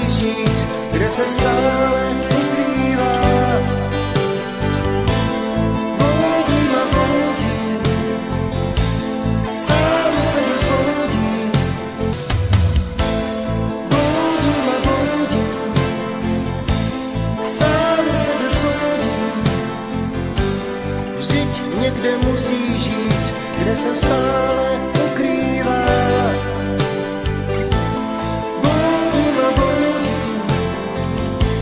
říct, kde se stále ukrývá. Bloudím a bloudím, sám sebe soudím. Bloudím a bloudím, sám sebe soudím. Vždyť někde musí žít, kde se stále